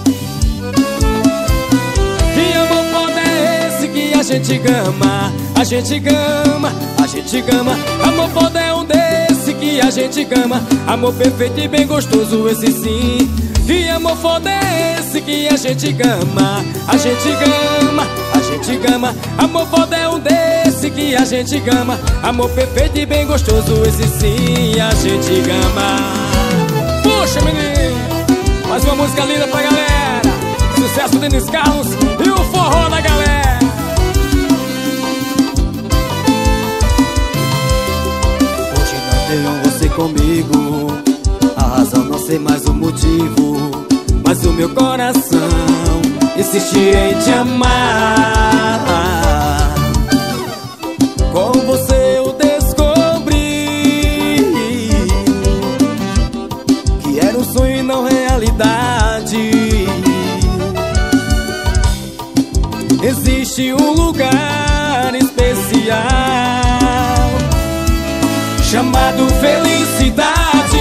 Que amor foda é esse que a gente gama? A gente gama, a gente gama. Amor foda é um desse que a gente gama. Amor perfeito e bem gostoso, esse sim. Que amor foda é esse que a gente gama? A gente gama, a gente gama. Amor foda é um desse que a gente gama. Amor perfeito e bem gostoso, esse sim a gente gama. Puxa, menino, mais uma música linda pra galera. Sucesso do Denis Carlos e o forró da galera. Hoje não tenho você comigo, a razão não sei mais o motivo, mas o meu coração insiste em te amar. Com você eu descobri que era um sonho e não realidade. Existe um lugar especial chamado felicidade.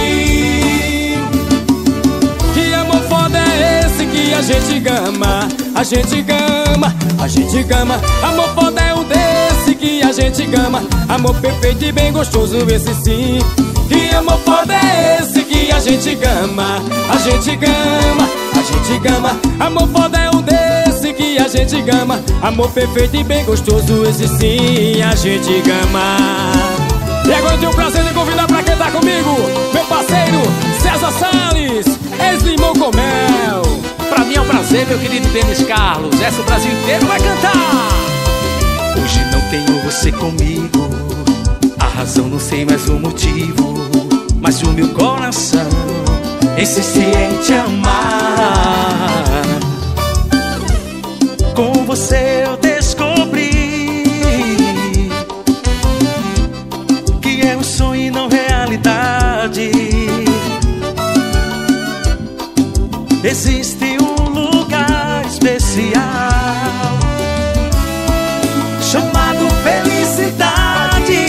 Que amor foda é esse que a gente gama? A gente gama, a gente gama. Amor foda é um desse que a gente gama. Amor perfeito e bem gostoso, esse sim. Que amor foda é esse que a gente gama? A gente gama, a gente gama. Amor foda é um desse que a gente gama. Amor perfeito e bem gostoso, esse sim a gente gama. E agora eu tenho o prazer de convidar pra cantar comigo meu parceiro César Salles, ex-Limão com Mel. Pra mim é um prazer, meu querido Denis Carlos. Essa o Brasil inteiro vai cantar. Hoje não tenho você comigo, a razão não sei mais o motivo, mas o meu coração insiste em te amar. Com você eu descobri que é um sonho e não realidade. Existe um lugar especial chamado felicidade.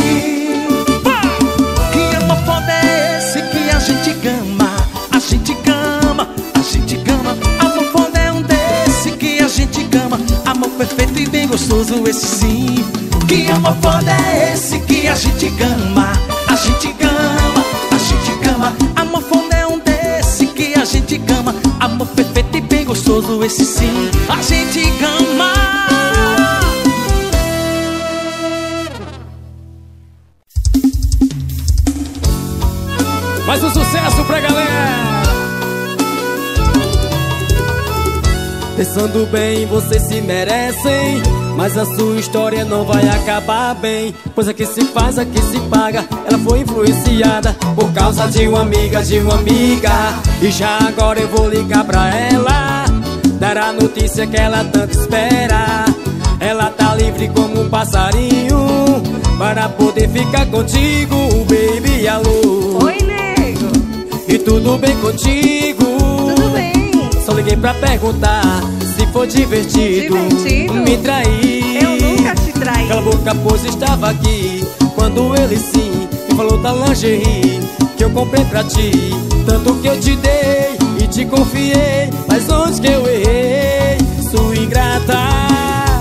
Que amor foda é esse que a gente gama? A gente gama, a gente gama. Amor foda é um desse que a gente gama. Amor perfeito e bem gostoso, esse sim. Que amor foda é esse que a gente gama? A gente gama, a gente gama. Amor foda é um desse que a gente gama. Amor perfeito e bem gostoso, esse sim a gente gama. Mais um sucesso pra galera. Pensando bem, vocês se merecem, mas a sua história não vai acabar bem. Pois aqui se faz, aqui se paga. Ela foi influenciada por causa de uma amiga, de uma amiga. E já agora eu vou ligar pra ela, dar a notícia que ela tanto espera. Ela tá livre como um passarinho para poder ficar contigo, baby, alô. Oi, nego. E tudo bem contigo? Tudo bem. Só liguei pra perguntar se for divertido, Divertido? me trair. Eu nunca te traí. Cala a boca, pois estava aqui quando ele sim me falou da lingerie que eu comprei pra ti. Tanto que eu te dei e te confiei, mas onde que eu errei, sua ingrata?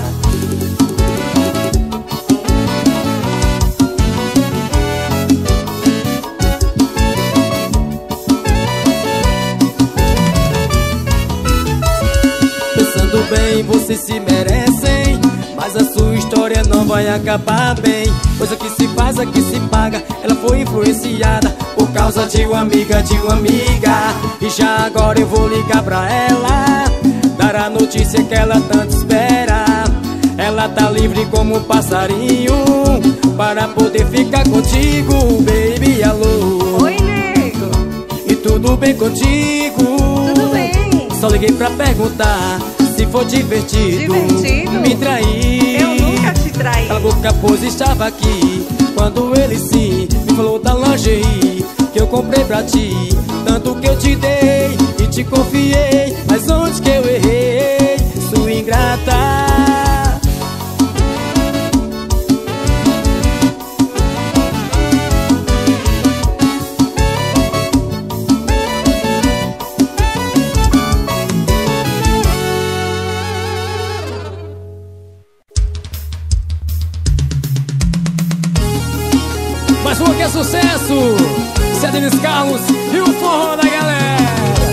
Pensando bem, vocês se merecem, mas a sua história não vai acabar bem. Pois aqui se faz, aqui se paga. Ela foi influenciada por causa de uma amiga, de uma amiga. E já agora eu vou ligar pra ela, dar a notícia que ela tanto espera. Ela tá livre como um passarinho para poder ficar contigo, baby, alô. Oi, nego. E tudo bem contigo? Tudo bem. Só liguei pra perguntar se for divertido, Divertido? me trair. Eu nunca te traí. Cala a boca, pois estava aqui quando ele sim me falou da lingerie que eu comprei pra ti. Tanto que eu te dei e te confiei, mas onde que eu errei, sua ingrata? sucesso! Zé Denis Carlos e o forró da galera.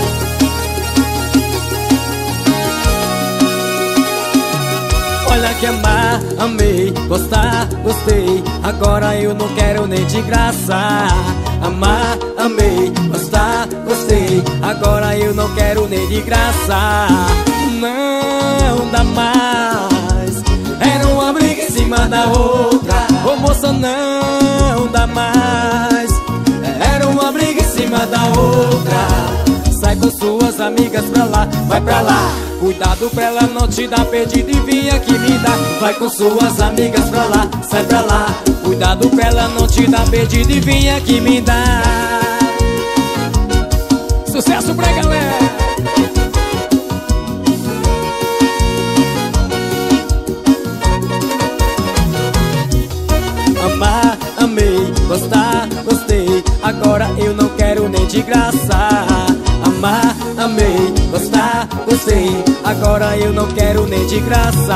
Olha que amar, amei, gostar, gostei. Agora eu não quero nem de graça. Amar, amei, gostar, gostei. Agora eu não quero nem de graça. Não dá mais. Era uma briga em cima da outra. Ô moça, não dá mais. Era uma briga em cima da outra. Sai com suas amigas pra lá, vai pra lá. Cuidado pra ela não te dar pedido e vinha que me dá. Vai com suas amigas pra lá, sai pra lá. Cuidado pra ela não te dar pedido e vinha que me dá. Sucesso pra galera. Amar, amei, gostar, gostei. Agora eu não quero nem de graça. Amar, amei, gostar, gostei. Agora eu não quero nem de graça.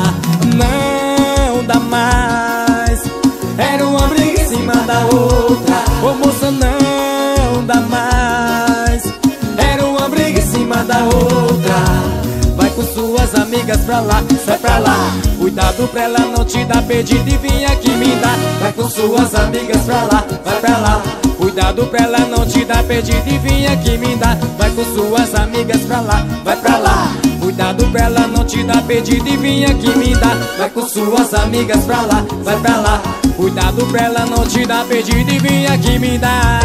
Não dá mais. Era uma briga em cima da outra. Ô moça, não dá mais. Era uma briga em cima da outra. Vai com suas amigas pra lá, sai pra lá. Cuidado pra ela não te dar pedido e vinha que me dá. Vai com suas amigas pra lá, vai pra lá. Cuidado pra ela não te dar pedido e vinha que me dá. Vai com suas amigas pra lá, vai pra lá. Cuidado pra ela não te dar pedido e vinha que me dá. Vai com suas amigas pra lá, vai pra lá. Cuidado pra ela não te dar pedido e vinha que me dá.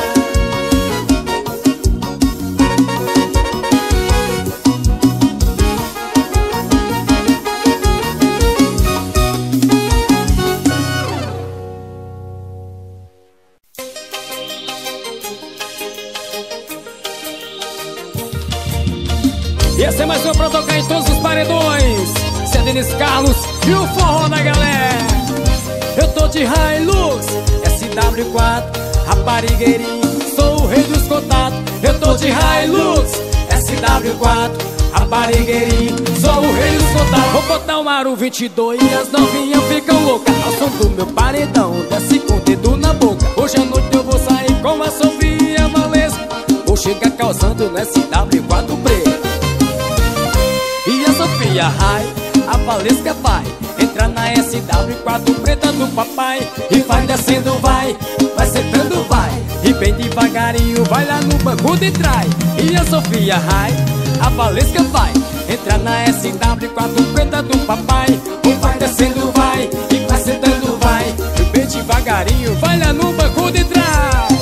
E esse é mais um pra tocar em todos os paredões. Zé Denis Carlos e o forró da galera. Eu tô de Hilux, SW4, raparigueirinho, sou o rei dos contatos. Eu tô de Hilux, SW4, raparigueirinho, sou o rei dos contatos. Vou botar um aro 22 e as novinhas ficam loucas. Ao som do meu paredão, desce com o dedo na boca. Hoje à noite eu vou sair com a Sofia Valesca. Vou chegar causando no SW4 preto. E a Sofia Rai, a Valesca vai entrar na SW4 preta do papai. E vai descendo, vai sentando, vai. E bem devagarinho, vai lá no banco de trás. E a Sofia Rai, a Valesca vai entrar na SW4 preta do papai. E vai descendo, vai sentando, vai. E bem devagarinho, vai lá no banco de trás.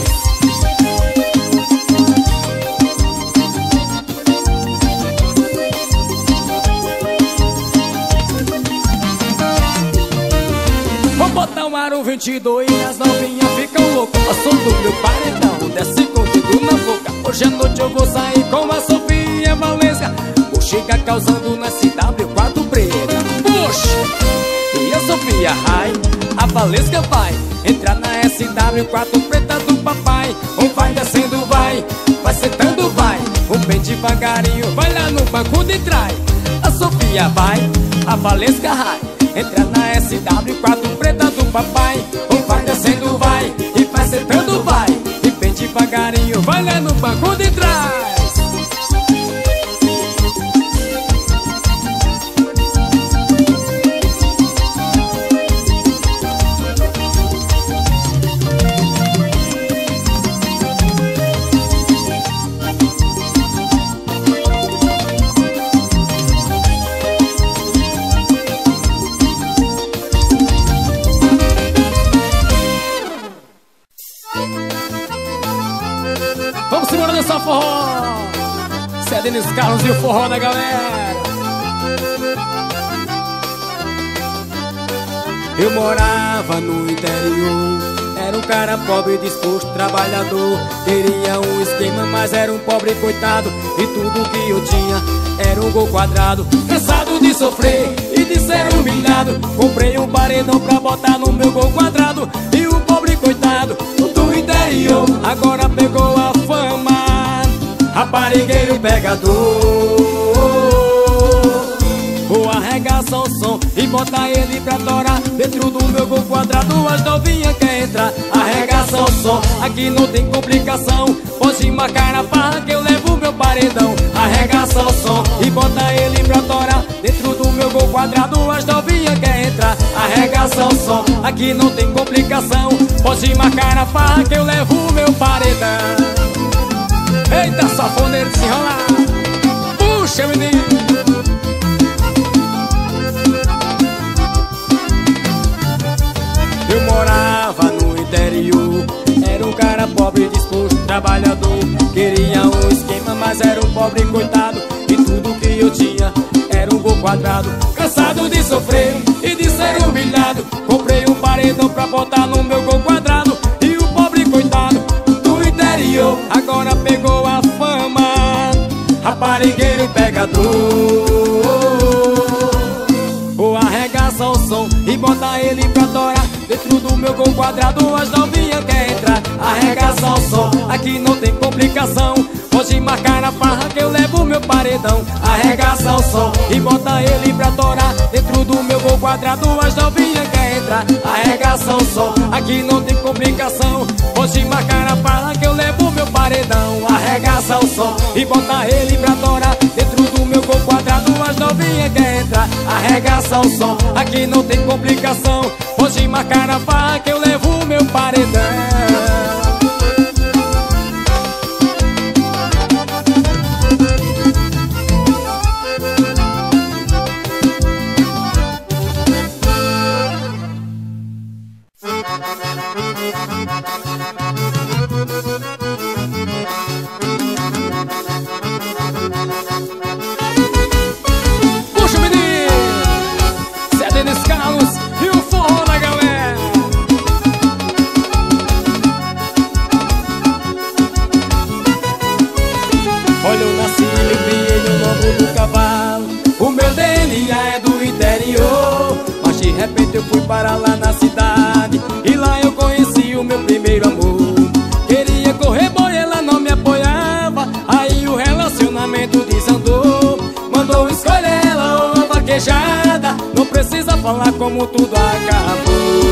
Botar um aro 22 e as novinhas ficam loucas. Ao som do meu paredão, desce com o dedo na boca. Hoje à noite eu vou sair com a Sofia Valesca. Vou chegar causando na SW4 preta. Puxa! E a Sofia Rai, a Valesca vai entrar na SW4 preta do papai. Vai descendo, vai sentando, vai. Bem devagarinho, vai lá no banco de trás. A Sofia vai, a Valesca Rai entra na SW4 preta do papai. Vai descendo, vai sentando, vai. E bem devagarinho, vai lá no banco de trás. Vamos embora dançar forró. Zé Denis Carlos e o forró da galera. Eu morava no interior, era um cara pobre, disposto, trabalhador. Queria um esquema, mas era um pobre coitado. E tudo que eu tinha era um gol quadrado. Cansado de sofrer e de ser humilhado, comprei um paredão pra botar no meu gol quadrado. E o pobre coitado do interior agora pegou a fama, raparigueiro pegador. Vou arregaçar o som e botar ele pra torar dentro do meu gol quadrado. quadrado, as novinhas quer entrar. Arregaça o som, aqui não tem complicação. Pode marcar a farra que eu levo meu paredão. Arregaça o som e bota ele pra torar. Dentro do meu gol quadrado, as novinhas quer entrar. Arregaça o som, aqui não tem complicação. Pode marcar a farra que eu levo meu paredão. Eita, safoneiro, se enrolar. Puxa, menino. Eu morava no interior, era um cara pobre, disposto, trabalhador. Queria um esquema, mas era um pobre coitado. E tudo que eu tinha era um gol quadrado. Cansado de sofrer e de ser humilhado, comprei um paredão pra botar no meu gol quadrado. E o pobre coitado do interior agora pegou a fama, raparigueiro e pegador. Ou arregaça o som e bota ele pra torar. Dentro do meu gol quadrado, as novinhas quer entrar. Arregaça o som, aqui não tem complicação. Pode marcar a farra que eu levo meu paredão. Arregaça o som e bota ele pra torar. Dentro do meu gol quadrado, as novinhas quer entrar. Arregaça o som, aqui não tem complicação. Pode marcar a farra que eu levo meu paredão. Arregaça o som e bota ele pra torar. Dentro do meu gol quadrado, as novinhas quer entrar. Arregaça o som, aqui não tem complicação. Pode marcar a farra que eu levo meu paredão. Puxa, menino! Zé Denis Carlos e o forró da galera. Olha, eu nasci e me criei no lombo do cavalo. O meu DNA é do interior, mas de repente eu fui para lá na cidade. E lá eu conheci o meu primeiro amor. Queria correr boi, ela não me apoiava. Aí o relacionamento desandou. Mandou escolher ela ou uma vaquejada. Não precisa falar como tudo acabou.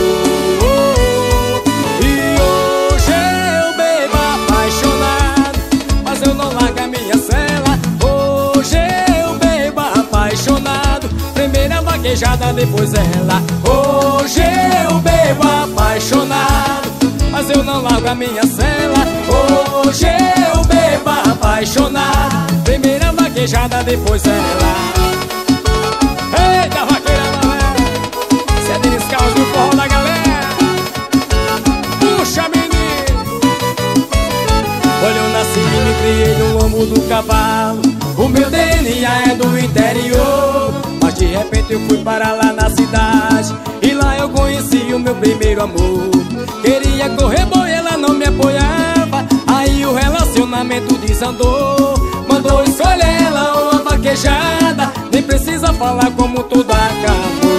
E hoje eu bebo apaixonado, mas eu não largo a minha cela. Hoje eu bebo apaixonado, primeira vaquejada, depois ela. Hoje eu bebo apaixonado, mas eu não largo a minha cela. Hoje eu bebo apaixonado, primeira vaquejada, depois ela. Eita, vaqueira, galera! Zé Denis Carlos do forró da galera. Puxa, menino! Olha, eu nasci e me criei no lombo do cavalo. O meu DNA é do interior, mas de repente eu fui para lá na cidade. E lá eu conheci o meu primeiro amor. Queria correr boi, ela não me apoiava. Aí o relacionamento desandou. Mandou escolher ela ou uma vaquejada. Nem precisa falar como tudo acabou.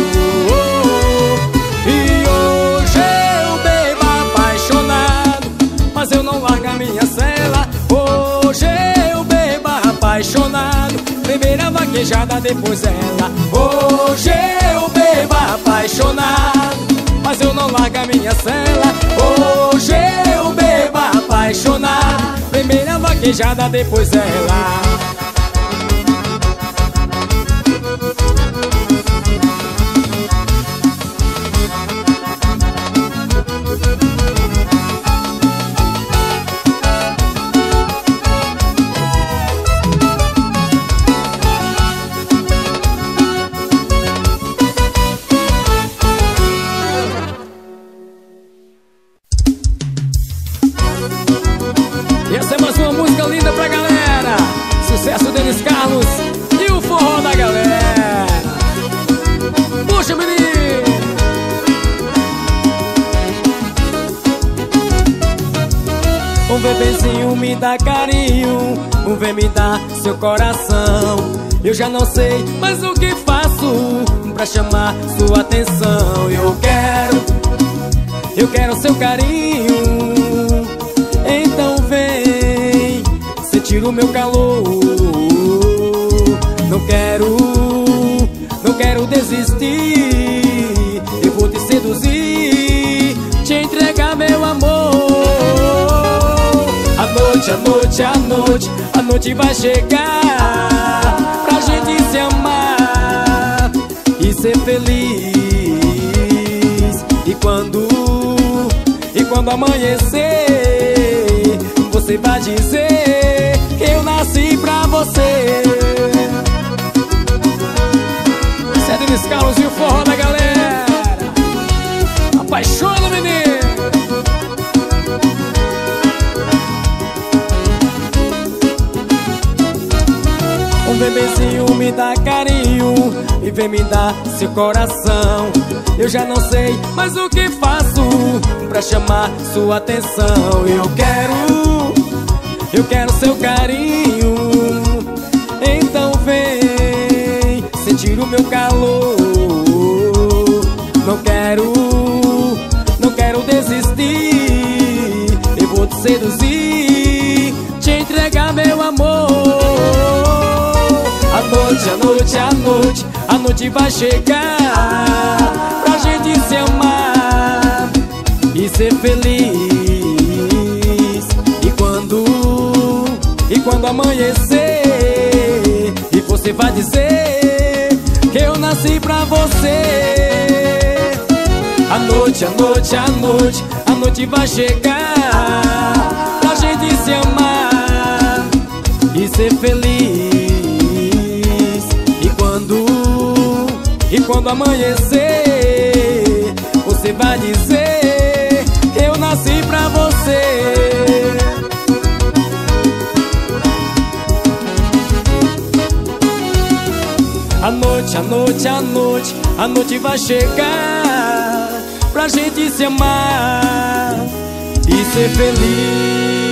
E hoje eu bebo apaixonado, mas eu não largo a minha cela. Hoje eu bebo apaixonado, primeira vaquejada, depois ela. Hoje eu bebo apaixonado, mas eu não largo a minha cela. Hoje eu bebo apaixonado, primeira vaquejada, depois ela. E essa é mais uma música linda pra galera. Sucesso Denis Carlos e o forró da galera. Puxa, menino! Um bebezinho me dá carinho, um vem me dar seu coração. Eu já não sei mais o que faço pra chamar sua atenção. Eu quero seu carinho, então vem sentir o meu calor. Não quero desistir, eu vou te seduzir. a noite vai chegar pra gente se amar e ser feliz. E quando amanhecer, você vai dizer que eu nasci pra você. Sede dos Carlos e o forró da galera. Apaixona, menino. Um bebezinho me dá carinho e vem me dar seu coração. Eu já não sei mais o que faço pra chamar sua atenção. Eu quero seu carinho. Então vem sentir o meu calor. Não quero desistir. Eu vou te seduzir, te entregar meu amor. A noite vai chegar pra gente se amar e ser feliz. E quando amanhecer, e você vai dizer que eu nasci pra você. A noite vai chegar pra gente se amar e ser feliz. E quando amanhecer, você vai dizer que eu nasci pra você. A noite vai chegar pra gente se amar e ser feliz.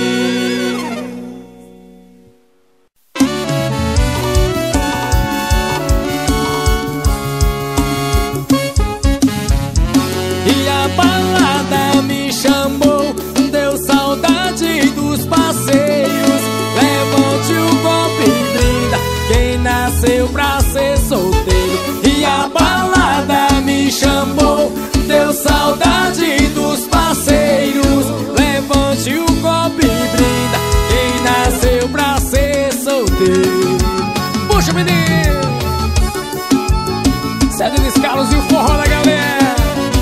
E a balada me chamou, deu saudade dos passeios. Levante o copo e brinda quem nasceu pra ser solteiro. E a balada me chamou, deu saudade dos parceiros. Levante o copo e brinda quem nasceu pra ser solteiro. Puxa, menino! Sede dos Carlos e o forró da galera.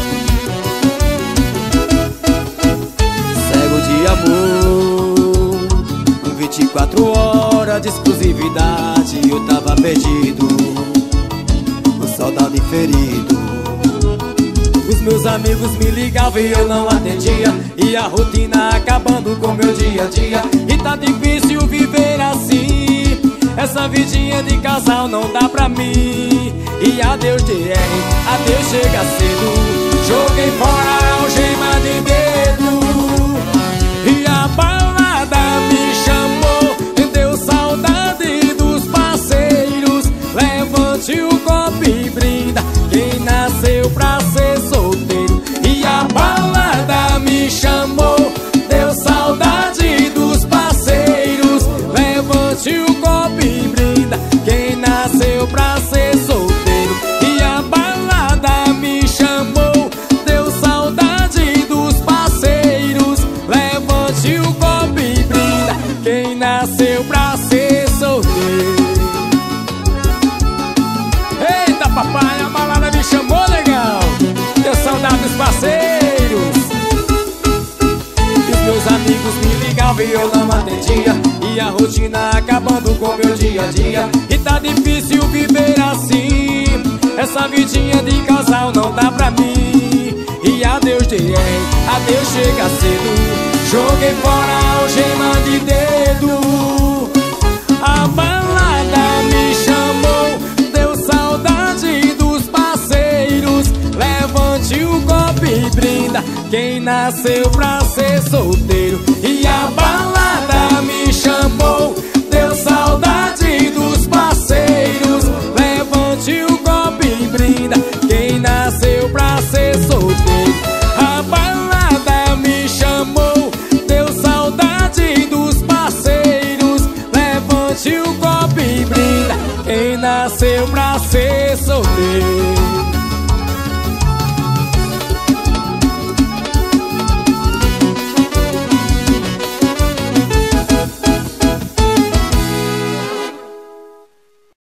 Cego de amor, 24 horas de exclusividade. Eu tava perdido, saudade ferido. Os meus amigos me ligavam e eu não atendia, e a rotina acabando com meu dia a dia. E tá difícil viver assim, essa vidinha de casal não dá pra mim. E adeus DR, adeus chega cedo, joguei fora a algema de dedo. E a balada me chamou, deu saudade dos parceiros. Levante o copo e brinda quem nasceu pra ser solteiro. E a balada me chamou, deu saudade dos parceiros. Levante o copo e brinda quem nasceu pra ser solteiro. E a balada me chamou, deu saudade dos parceiros. Levante o copo e brinda quem nasceu pra ser solteiro. Eita papai, a balada me chamou, legal. Deu saudade dos parceiros. Os meus amigos me ligavam e eu não atendia, e a rotina acabando com meu dia a dia. E tá difícil viver assim, essa vidinha de casal não dá pra mim. E adeus DR, adeus chega cedo, joguei fora a algema de dedo. A balada me chamou, deu saudade dos parceiros. Levante o copo e brinda quem nasceu pra ser solteiro. E a balada me chamou, deu saudade dos parceiros. Levante o copo e brinda quem nasceu pra ser solteiro. A balada me chamou, deu saudade dos parceiros. Levante o copo e brinda quem nasceu pra ser solteiro.